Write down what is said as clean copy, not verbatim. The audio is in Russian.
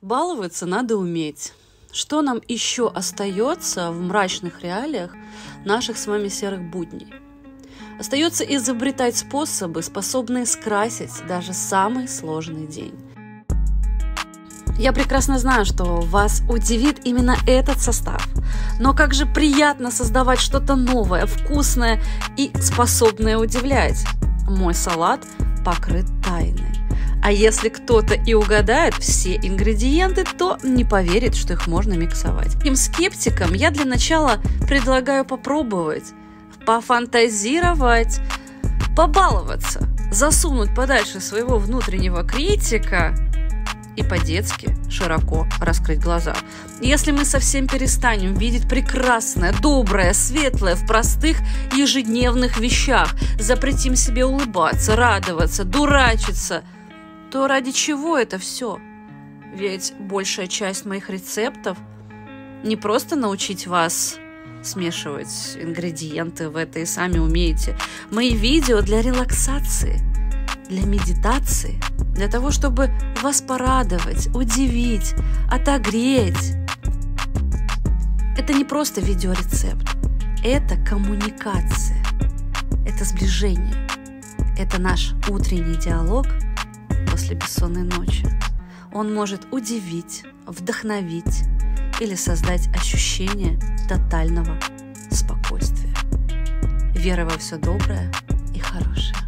Баловаться надо уметь. Что нам еще остается в мрачных реалиях наших с вами серых будней? Остается изобретать способы, способные скрасить даже самый сложный день. Я прекрасно знаю, что вас удивит именно этот состав. Но как же приятно создавать что-то новое, вкусное и способное удивлять. Мой салат покрыт тайной. А если кто-то и угадает все ингредиенты, то не поверит, что их можно миксовать. Таким скептикам я для начала предлагаю попробовать, пофантазировать, побаловаться, засунуть подальше своего внутреннего критика и по-детски широко раскрыть глаза. Если мы совсем перестанем видеть прекрасное, доброе, светлое в простых ежедневных вещах, запретим себе улыбаться, радоваться, дурачиться, то ради чего это все? Ведь большая часть моих рецептов не просто научить вас смешивать ингредиенты, вы это и сами умеете. Мои видео для релаксации, для медитации, для того, чтобы вас порадовать, удивить, отогреть. Это не просто видеорецепт, это коммуникация, это сближение, это наш утренний диалог после бессонной ночи. Он может удивить, вдохновить или создать ощущение тотального спокойствия. Вера во все доброе и хорошее.